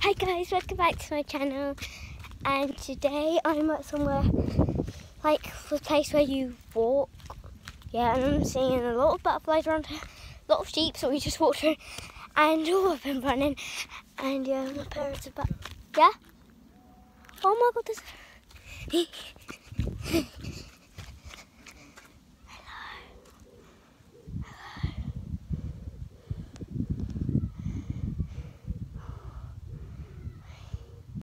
Hi guys, welcome back to my channel, and today I'm at somewhere like the place where you walk, and I'm seeing a lot of butterflies around here, a lot of sheep, so we just walked through, and I've been running, and my parents are back, oh my god,